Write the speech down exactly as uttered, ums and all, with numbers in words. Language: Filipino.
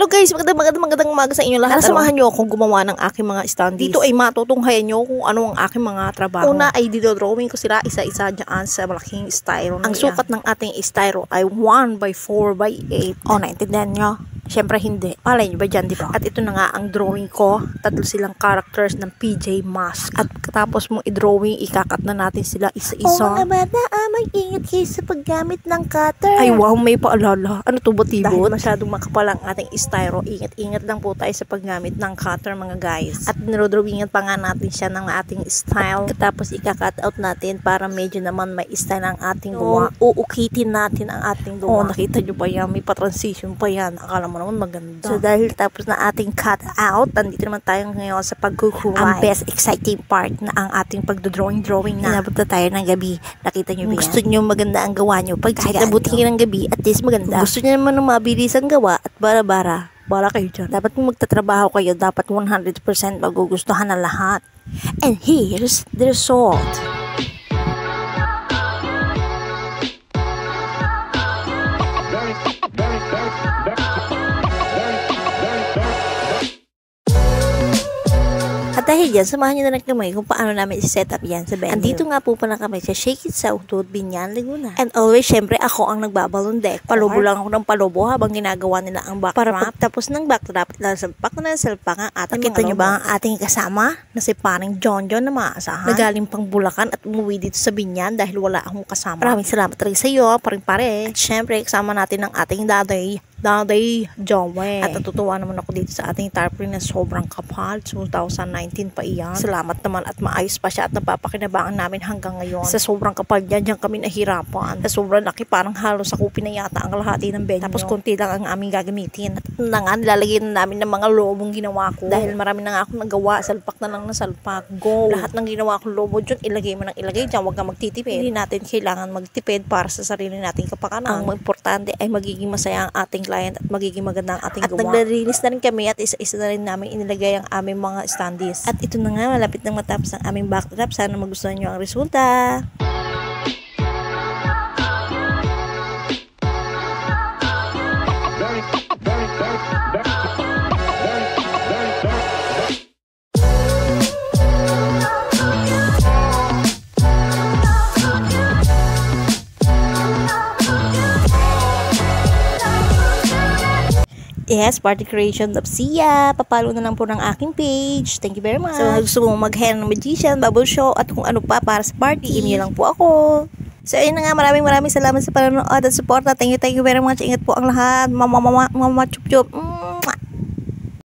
Hello guys, magandang magandang magandang umaga sa inyo lahat. Samahan niyo akong gumawa ng aking mga standees. Dito ay matutunghayan niyo kung ano ang aking mga trabaho. Una ay didodrawing ko sila isa-isa dyan sa malaking styro. Ang sukat ng ating styro ay one by four by eight. O, naintindihan niyo? Siyempre hindi. Palay nyo ba dyan, di ba? At ito na nga ang drawing ko. Tatlo silang characters ng P J Mask. At katapos mong i-drawing, ikakat na natin sila isa-isa. Oo naman na, ah, mag-ingat kayo sa paggamit ng cutter. Ay wow, may paalala. Ano to ba, tibot? Dahil masyadong makapal ang ating styro, ingat-ingat lang po tayo sa paggamit ng cutter, mga guys. At nilodrawingan pa nga natin siya ng ating style. Katapos ika-cut out natin para medyo naman may style ang ating gawa. Uukitin natin ang ating gawa. Oh, nakita nyo ba yan? May pa-transition pa yan. Akala mo naman maganda. So dahil tapos na ating cut out, nandito naman tayo ngayon sa pagkukulay. Ang best exciting part na ang ating pagdodrawing-drawing na. Inabot na tayo ng gabi. Nakita nyo ba yan? Gusto nyo maganda ang gawa nyo. Pag kahit nabuti ng gabi, at least maganda. Kung gusto nyo naman ng mabilis ang gawa at bara-bara, bala kayo dyan. Dapat kung magtatrabaho kayo, dapat one hundred percent magugustuhan na lahat. And here's the result. At dahil dyan, samahan nyo na lang kami kung paano namin i-set up yan sa venue. Andito nga po pala kami sa Shake It Southwood, Binyan, Laguna. And always, syempre, ako ang nagbabalon deck. Palubo lang ako ng palubo habang ginagawa nila ang backdrop. Tapos ng backdrop, salpak na ng salpak ang ating Nakita nyo ba ang ating kasama? Na si paring John John na maasahan. Nagaling pang Bulacan at umuwi dito sa Binyan dahil wala akong kasama. Maraming salamat rin sa iyo, paring pare. At syempre, kasama natin ang ating daday. Daday Jowe. At natutuwa naman ako dito sa ating tarpaulin na sobrang kapal. two thousand nineteen pa iyan. Salamat naman at maayos pa siya at napapakinabangan namin hanggang ngayon. Sa sobrang kapal niya, diyan kami nahirapan. Sa sobrang laki, parang halos sa kupin na yata ang lahati ng venue. Tapos konti lang ang aming gagamitin. At na nga, nilalagyan na namin ng mga lobong ginawa ko. Dahil marami na nga akong nagawa. Salpak na lang na salpak. Go! Lahat ng ginawa ko lobo dyan, ilagay mo ng ilagay dyan. Huwag kang magtitipid. Hindi natin kailangan magtipid para sa sarili nating kapakanan. Ang importante ay magiging masaya ang ating client at magiging maganda ang ating gawa. At naglilinis na rin kami at isa-isa na rin namin inilagay ang aming mga standees. At ito na nga, malapit nang matapos ang aming backdrop. Sana magustuhan nyo ang resulta. Yes, party creation of Sia. Papalo na lang po ng aking page. Thank you very much. So, gusto mong mag-hair ng magician, bubble show, at kung ano pa para sa party, email lang po ako. So, ayun na nga. Maraming maraming salamat sa panonood at support. Thank you, thank you very much. Ingat po ang lahat. Mama, mama, mama, chup, chup. Mwah!